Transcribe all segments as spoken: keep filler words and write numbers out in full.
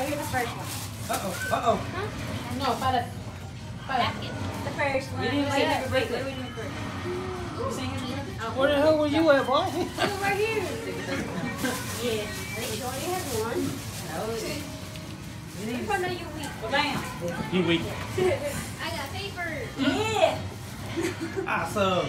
you're the first one. Uh-oh, uh-oh. Huh? No, para. Para. The first one. We didn't wait, say happy wait, birthday. wait, wait, wait, wait. You saying happy birthday? Where the hell were you at, boy? Look right here. Yeah. She already has one. You If I know you're weak. Well, bam. You weak. I got paper. Yeah. Awesome.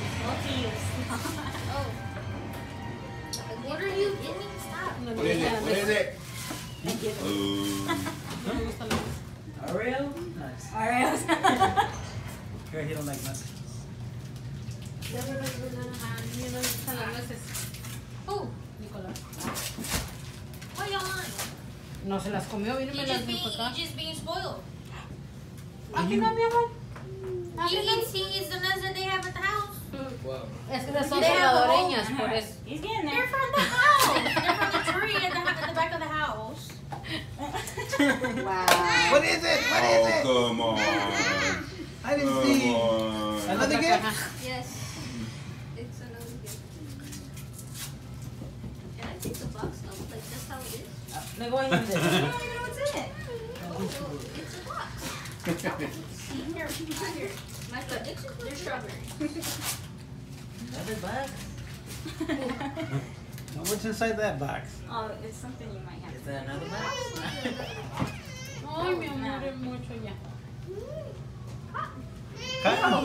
Oh. What are you getting? Stop. No, What is it? What is it? Ooh. No me gusta la masa. Oreo? Nice. Oreos. Girl, he don't like nuts. A mí no me gustan las nueces. Oh. Nicolás. Why y'all lying? No se las comió, vino y me You las just being, dio para acá. you just being spoiled. Aquí no, mi amor. He eats, he eats the nuts that they have at the house. Wow. Es que son They have the salvadoreñas, whole- por eso. He's getting They're there. from the house. They're from the tree at the, at the back of the house. Wow. What is it? What is Oh, it? come on. I didn't Come see. on. Another Otra gift? caja. Yes. It's another gift. And I take the box off, like that's how it is. No, go ahead and do it. You don't even know what's in it. Oh, it's a box. See here, right here. My foot. They're strawberry. Another bug. Now, what's inside that box? Oh, it's something you might have. Is that another box? Ay, mi amor, es mucho ya. Cotton.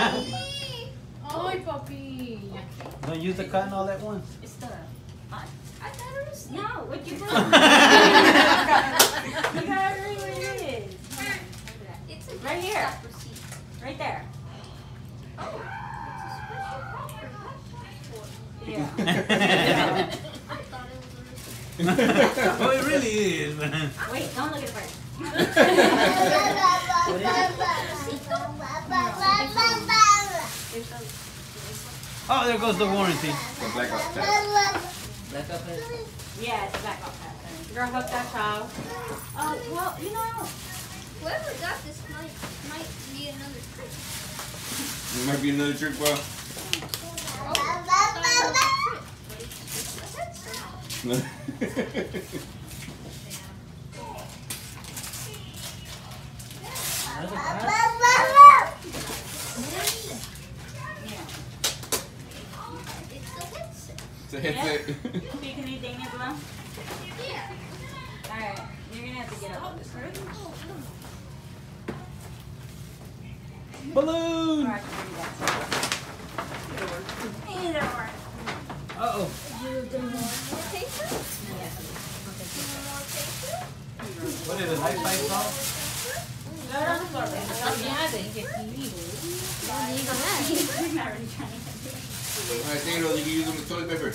Ay, papi. Ya. Don't use the cotton all at once. It's the. I thought it was. No, what you doing? You gotta read what it is. It's a Right gift here. shop receipt. Right there. Oh, it's a special proper passport. Yeah. I thought it was a receipt. Oh, it really is. Wait, don't look at it first. Oh, there goes the warranty. The black ops tag. Black up it. Yeah, it's a back off that. Girl, hook that child. Oh, well, you know. Whoever got this might might be another trick. It might be another trick, bro. Oh, I thought it was a trick, but it's just a headset. Another box. It's a headset. It's a headset. Speak anything, Nicola? Yeah. Alright, you're gonna have to get up on this one. Balloon. Or I can bring that. Either or. Uh-oh. More paper? Yeah. More paper? What is it, high five song? Go on the floor, baby. Ya, de que sí. We're not really trying to get it. Alright, take it over. You can use them as toilet paper.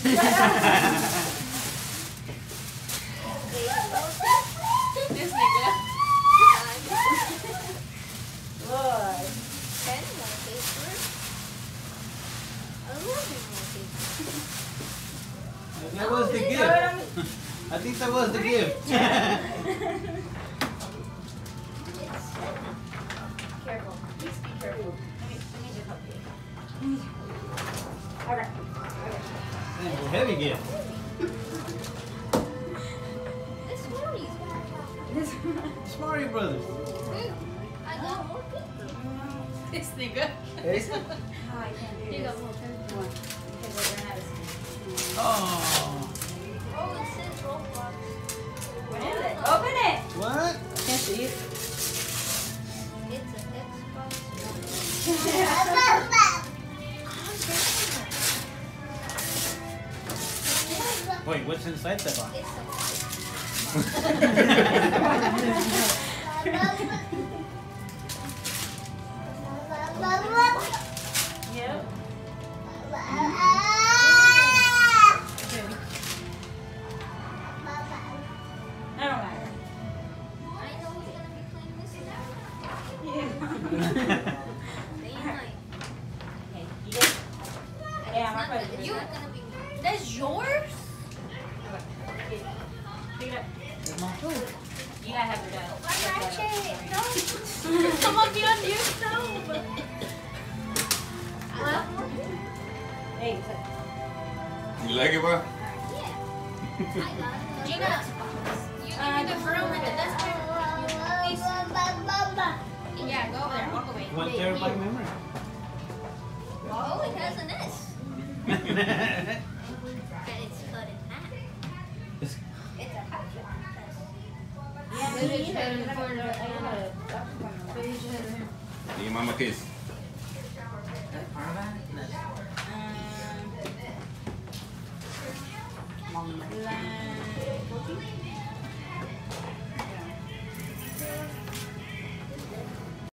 This nigga. Lord. Ten more paper. Eleven more paper. That was the gift. I think that was the gift. It's Careful. Please be careful. Let me, let me just help you. Alright. That's a heavy gift. It's Smarties. Smarty Brothers. I got more paper. This nigga. Oh, I can't do You this. got more paper. Because we're gonna have to see. Oh. Oh, it says Roblox. What is it? Open it! What? Can't see it. It's an Xbox. Wait, what's inside that box? It's Yep. That don't matter. I know who's gonna be playing this now. You. Day and night. Okay, you get it? And Yeah, it's my not friend. gonna- You're gonna be. That's yours? Pick it up. You gotta have your dad. Ratchet. No. Come on, get on your stove. I love more. Hey, so- You like it, bro? Yeah. I got it. Gina, you give Uh, me the terrifying memory. Oh, it has an S. And it's cut in half. It's a half. Maybe it's better in front of I the have a Maybe it's better here. Give mama a kiss. Um, like,